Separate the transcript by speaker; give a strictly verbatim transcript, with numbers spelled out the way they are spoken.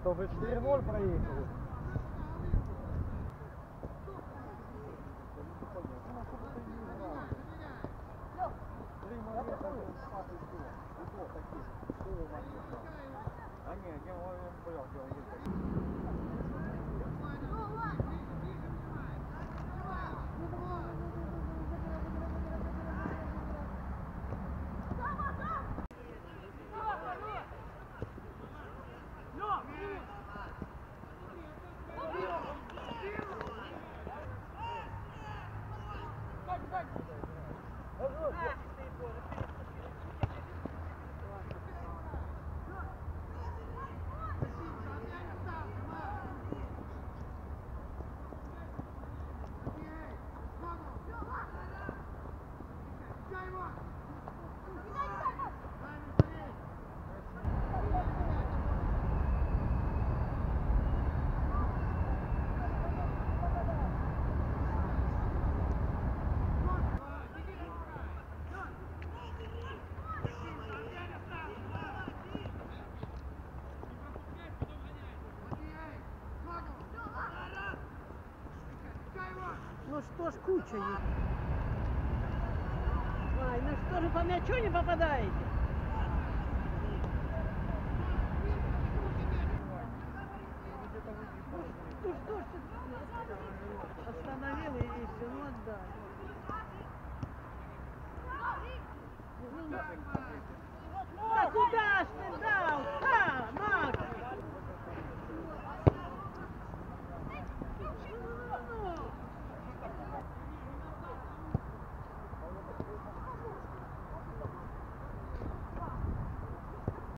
Speaker 1: То ви четыре ноль проїхали. А ні, я не понял, где он есть.
Speaker 2: Ну что ж куча есть. Ай, ну что же по мячу не попадаете? Ну что ж ты остановил и все, ну отдай. Да куда ж ты?